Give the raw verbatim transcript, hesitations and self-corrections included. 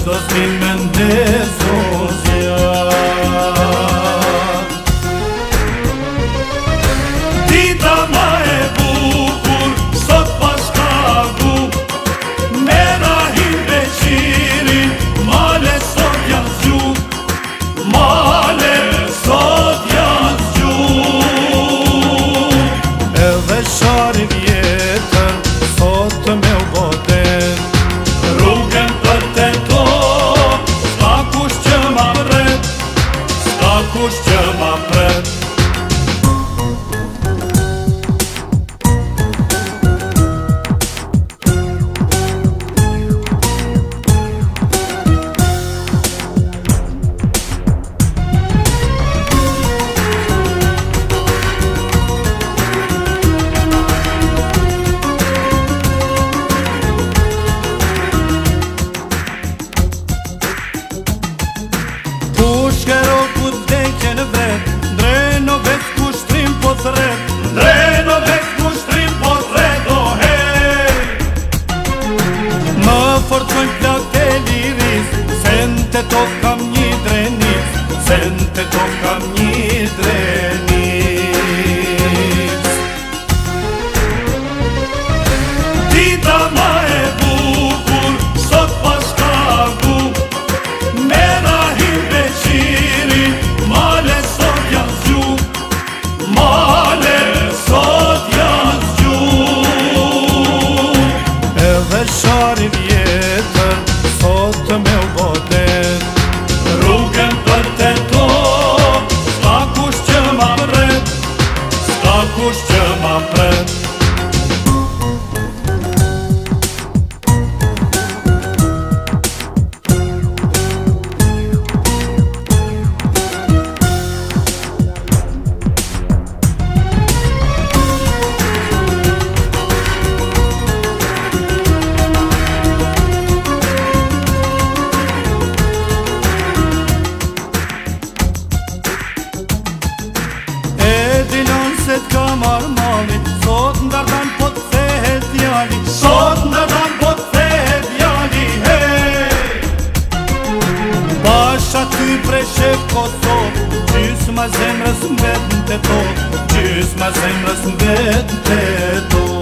do s'min me ndezosja. Dita ma e bukur, sot pashkagu, mera hin veqirin, male sot janë zgju, male sot janë zgju. Edhe shari vjetër, sot me u boten, rrugën për të to, s'ka kush që ma pret, s'ka kush që ma pret. Shkero ku t'dekje në vet, drejno vet ku shtrim po t'ret, drejno vet ku shtrim po t'ret, o hej. Më forcojnë plak e liris, sen të tok kam një drenis, sen të tok kam një drenis. Dita ma e bukur, sot pashkagu, mera hin veqirin, male sot janë zgju, male sot janë zgju. Edhe shari vjetër, sot me u boten, rrugën për të to, s'ka kush që ma pret, s'ka kush që ma pret. Se t'ka marrë mali, sot ndardan po t'thehet djali, sot ndardan po t'thehet djali, hej. Basha ty prej shef Kosovë, gjysma zemrës mbet në të to, gjysma zemrës mbet në të to.